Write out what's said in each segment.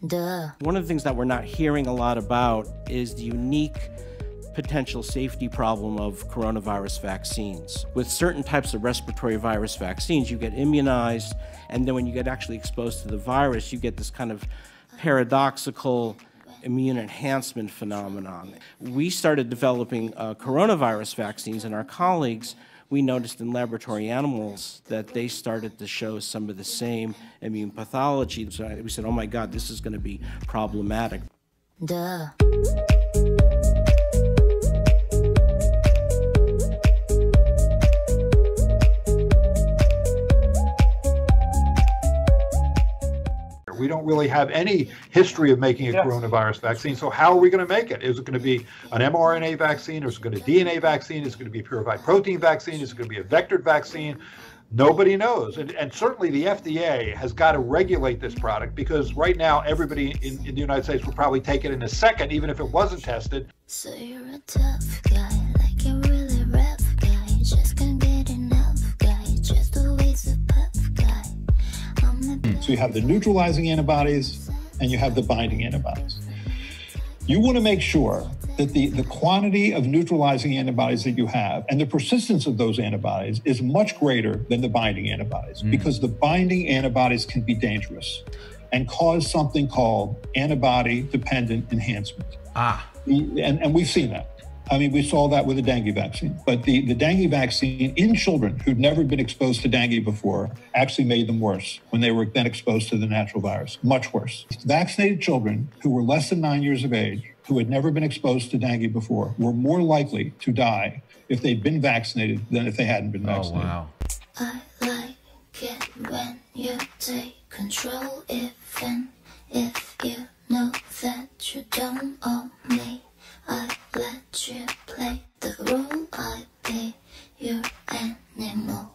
Duh. One of the things that we're not hearing a lot about is the unique potential safety problem of coronavirus vaccines. With certain types of respiratory virus vaccines, you get immunized, and then when you get actually exposed to the virus, you get this kind of paradoxical immune enhancement phenomenon. We started developing coronavirus vaccines, and our colleagues, we noticed in laboratory animals that they started to show some of the same immune pathology. So we said, oh my God, this is going to be problematic. Duh. We don't really have any history of making a coronavirus vaccine, so how are we going to make it? Is it going to be an mRNA vaccine, or is it going to be a DNA vaccine? Is it going to be a purified protein vaccine? Is it going to be a vectored vaccine? Nobody knows. And certainly the FDA has got to regulate this product, because right now everybody in the United States would probably take it in a second, even if it wasn't tested. So you're a tough guy, like a really rough guy. Just can't get enough guy, just always a puff guy. So you have the neutralizing antibodies and you have the binding antibodies. You want to make sure that the quantity of neutralizing antibodies that you have and the persistence of those antibodies is much greater than the binding antibodies, because the binding antibodies can be dangerous and cause something called antibody-dependent enhancement. And we've seen that. I mean, we saw that with the dengue vaccine. But the dengue vaccine in children who'd never been exposed to dengue before actually made them worse when they were then exposed to the natural virus, much worse. Vaccinated children who were less than 9 years of age, who had never been exposed to dengue before, were more likely to die if they'd been vaccinated than if they hadn't been vaccinated. Oh, wow. I like it when you take control, if you know that you don't own me. I let you play the role, I be your animal.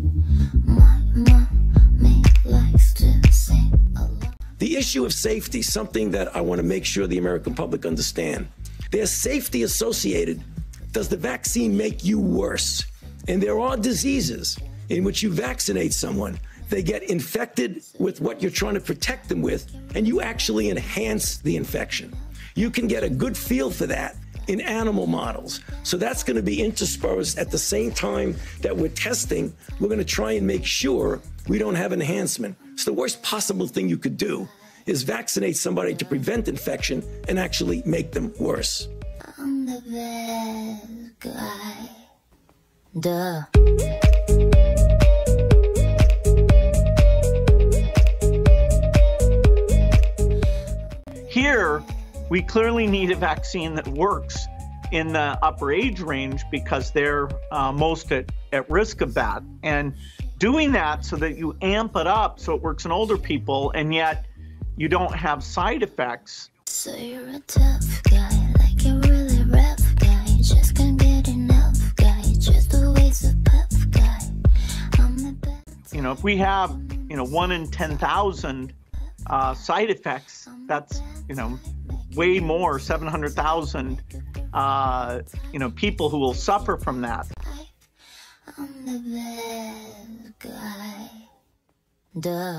My mommy likes to sing along. The issue of safety, something that I want to make sure the American public understand. There's safety associated. Does the vaccine make you worse? And there are diseases in which you vaccinate someone, they get infected with what you're trying to protect them with, and you actually enhance the infection. You can get a good feel for that in animal models. So that's going to be interspersed at the same time that we're testing. We're going to try and make sure we don't have enhancement. So the worst possible thing you could do is vaccinate somebody to prevent infection and actually make them worse. I'm the bad guy. Duh. Here, we clearly need a vaccine that works in the upper age range, because they're most at risk of that. And doing that so that you amp it up so it works in older people, and yet you don't have side effects. So you're a tough guy, like a really rough guy. Just can't get enough guy, just always a puff guy. I'm the best. You know, if we have, 1 in 10,000 side effects, that's, way more, 700,000, people who will suffer from that. I'm the bad guy. Duh.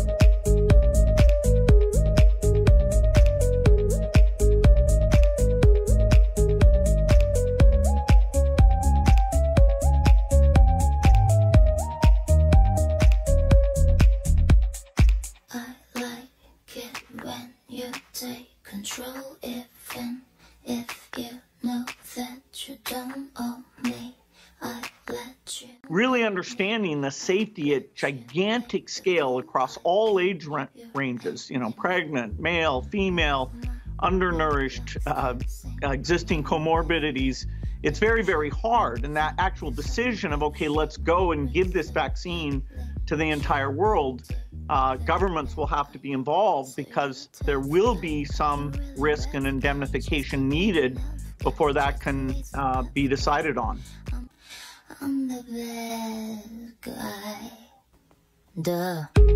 I like it when you take control, if you know that you don't own me. I let you. Really understanding the safety at gigantic scale across all age ranges, pregnant, male, female, undernourished, existing comorbidities. It's very, very hard. And that actual decision of, okay, let's go and give this vaccine to the entire world, governments will have to be involved, because there will be some risk and indemnification needed before that can be decided on. I'm the bad guy. Duh.